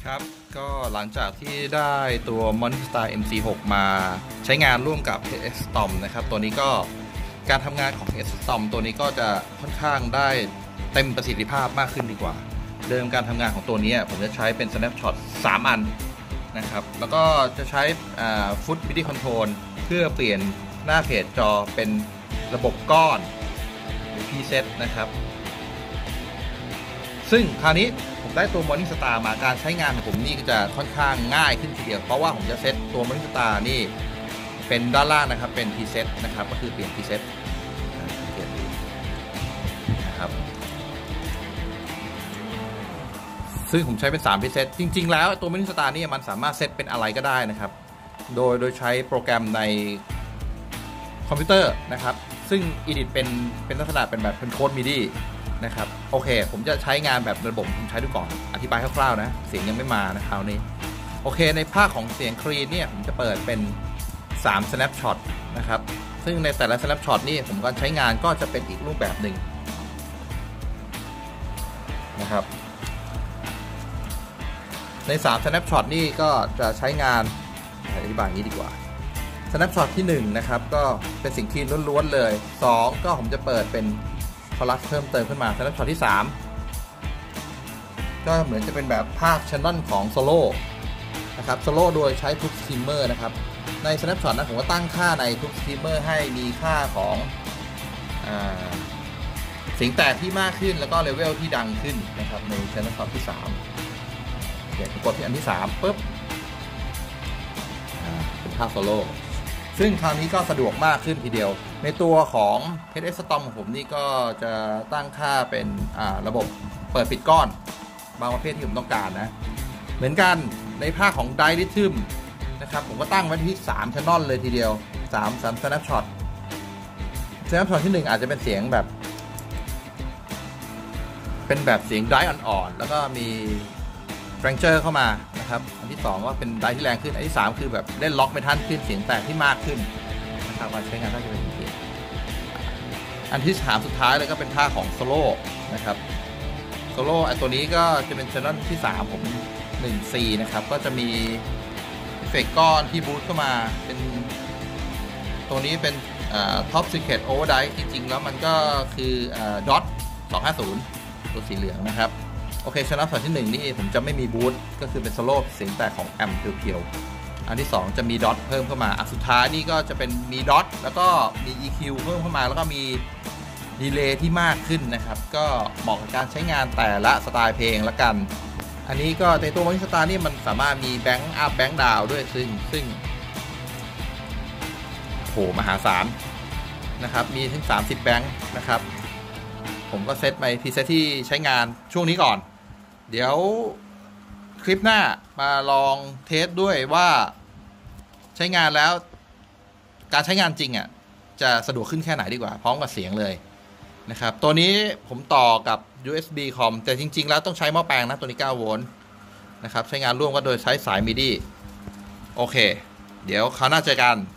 ครับก็หลังจากที่ได้ตัว Morningstar MC6 มาใช้งานร่วมกับ HS Storm นะครับตัวนี้ก็การทำงานของ HS Storm ตัวนี้ก็จะค่อนข้างได้เต็มประสิทธิภาพมากขึ้นดีกว่าเดิมการทำงานของตัวนี้ผมจะใช้เป็น Snapshot 3 อันนะครับแล้วก็จะใช้Foot MIDI Control เพื่อเปลี่ยนหน้าเพจจอเป็นระบบก้อนหรือ preset นะครับซึ่งคราวนี้ผมได้ตัว Morningstar มาการใช้งานของผมนี่จะค่อนข้างง่ายขึ้นทีเดียวเพราะว่าผมจะเซตตัว Morningstar นี่เป็นด้านล่างนะครับเป็น preset นะครับก็คือเปลี่ยน preset นะครับซึ่งผมใช้เป็น3 preset จริงๆแล้วตัว Morningstar นี่มันสามารถเซตเป็นอะไรก็ได้นะครับโดยใช้โปรแกรมในคอมพิวเตอร์นะครับซึ่ง edit เป็นลักษณะเป็นแบบเป็นโค้ด MIDI นะครับโอเคผมจะใช้งานแบบระบบผมใช้ดูก่อนอธิบายคร่าวๆนะเสียงยังไม่มานะคราวนี้โอเคในภาคของเสียงคลีนเนี่ยผมจะเปิดเป็น3 snapshot นะครับซึ่งในแต่ละ snapshot นี่ผมก็ใช้งานก็จะเป็นอีกรูปแบบหนึ่งนะครับใน3 snapshot นี่ก็จะใช้งานอธิบายอย่างนี้ดีกว่า snapshot ที่1นะครับก็เป็นเสียงคลีนล้วนๆเลย2ก็ผมจะเปิดเป็นคอรัสเพิ่มเติมขึ้นมา snapshot ที่3ก็เหมือนจะเป็นแบบภาค channel ของโซโล่นะครับโซโล่โดยใช้ทุกสตรีมเมอร์นะครับใน snapshot นะผมก็ตั้งค่าในทุกสตรีมเมอร์ให้มีค่าของเสียงแตกที่มากขึ้นแล้วก็เลเวลที่ดังขึ้นนะครับใน snapshot ที่3เดี๋ยวกดที่อันที่3ปุ๊บเป็นภาคโซโล่ซึ่งคราวนี้ก็สะดวกมากขึ้นทีเดียวในตัวของ HS Storm ของผมนี่ก็จะตั้งค่าเป็นระบบเปิดปิดก้อนบางประเภทที่ผมต้องการนะเหมือนกันในภาคของ Dye Rhythm นะครับผมก็ตั้งไว้ที่3 channel เลยทีเดียว3 snapshot ที่1อาจจะเป็นเสียงแบบเสียง Dye อ่อนๆแล้วก็มีRanger เข้ามานะครับอันที่2ว่าเป็นไดที่แรงขึ้นอันที่3คือแบบเล่นล็อกเมทัลขึ้นเสียงแตกที่มากขึ้นนะครับมาใช้งานก็จะเป็นอย่างนี้อันที่3สุดท้ายเลยก็เป็นท่าของโซโล่นะครับโซโล่ไอตัวนี้ก็จะเป็น channel ที่3ผม 1C นะครับก็จะมีเอฟเฟกต์ก้อนที่บูสต์เข้ามาเป็นตัวนี้เป็นTop Secret Overdrive จริงๆแล้วมันก็คือDOT 250ตัวสีเหลืองนะครับโอเคsnapshotที่1นี่ผมจะไม่มีบูสต์ก็คือเป็นโซโล่เสียงแตกของแอมป์เพียวๆอันที่2จะมีดอทเพิ่มเข้ามาอันสุดท้ายนี่ก็จะเป็นมีดอทแล้วก็มี EQ เพิ่มเข้ามาแล้วก็มีดีเลย์ที่มากขึ้นนะครับก็เหมาะกับการใช้งานแต่ละสไตล์เพลงละกันอันนี้ก็ในตัว Morningstar นี่มันสามารถมีแบงค์อัพแบงค์ดาวด้วยซึ่งโหมหาศาลนะครับมีถึง30แบงค์นะครับผมก็เซตไปพรีเซตที่ใช้งานช่วงนี้ก่อนเดี๋ยวคลิปหน้ามาลองเทสด้วยว่าใช้งานแล้วการใช้งานจริงอ่ะจะสะดวกขึ้นแค่ไหนดีกว่าพร้อมกับเสียงเลยนะครับตัวนี้ผมต่อกับ USB คอมแต่จริงๆแล้วต้องใช้หม้อแปลงนะตัวนี้9โวลต์นะครับใช้งานร่วมก็โดยใช้สาย MIDI โอเคเดี๋ยวคราวหน้าเจอกัน